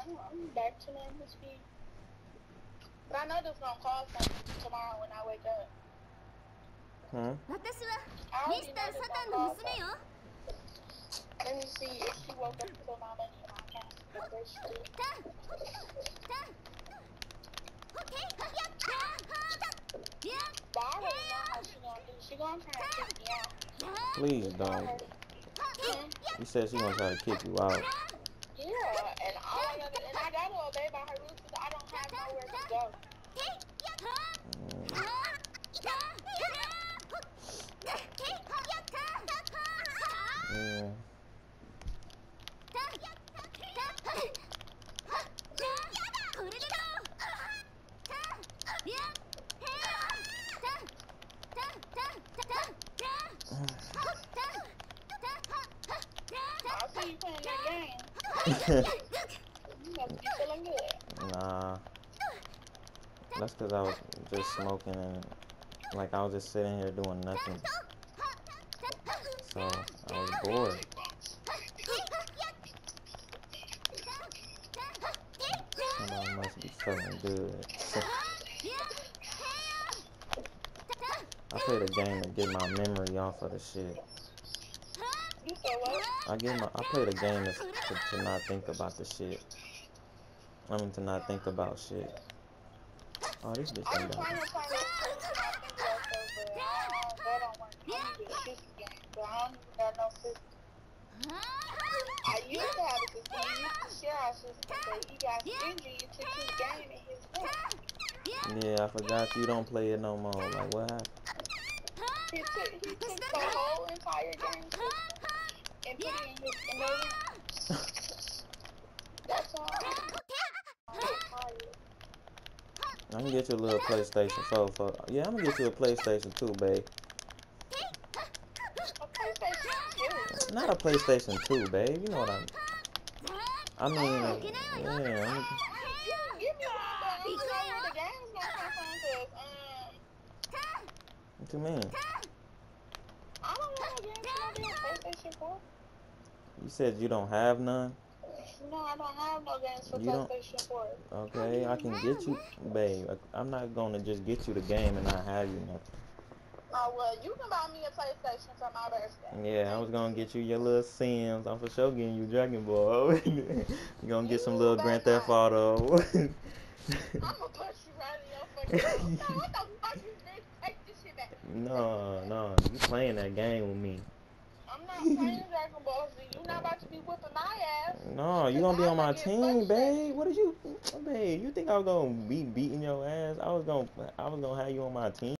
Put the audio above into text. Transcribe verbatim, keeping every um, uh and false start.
I'm back to normal speed. But I know this gonna cause something tomorrow when I wake up. Hmm? I already know this gonna cause something. Let me see if she woke up and put my money in my account. But she did. But I already know how she gonna do. She gonna try to kick me out. Please don't. Hmm? You said she gonna try to kick you out. Yeah, and all I gotta, and I gotta obey by her rules because I don't have nowhere to go. Mm. Yeah. I see you playing that game. You must be feeling good. Nah. That's because I was just smoking and, like, I was just sitting here doing nothing. So, I was bored. Somebody must be feeling good. I played a game to get my memory off of the shit. You said what? I get my I played a game to, to, to not think about the shit. I mean to not think about shit. Oh, this bitch I'm done trying died. to find this place to not think about stuff, but I don't, that don't work. I need a system game, but I don't even got no system. I used to have a system. We used to share our system, but he got stingy and took his game in his room. Yeah, I forgot you don't play it no more. Like, what happened? He took, he took the whole entire game system and put it in his in their room. That's all. I'm tired. I can get you a little PlayStation four. For, yeah, I'm gonna get you a PlayStation two, babe. A PlayStation two. Not a PlayStation two, babe. You know what I mean? I mean, uh, yeah. I'm, You can give me one, but I don't know where the game's gonna come from, cause um. what you mean? I don't want no games for no damn PlayStation four. You said you don't have none? No, I don't have no games for You don't? PlayStation four. Okay, I can get you, babe. I'm not gonna just get you the game and not have you nothing. Oh, well, you can buy me a PlayStation for my birthday. Yeah, I was gonna get you your little Sims. I'm for sure getting you Dragon Ball. You gonna get some little Grand Theft Auto. I'm gonna punch you right in your fucking mouth. No, what the fuck is this? Take this shit back. No, no, you playing that game with me. I'm not playing Dragon Ball Z. You're not about to be whipping my ass. No, you gonna be on my team, babe. What did you, babe? You think I was gonna be beating your ass? I was gonna, I was gonna have you on my team.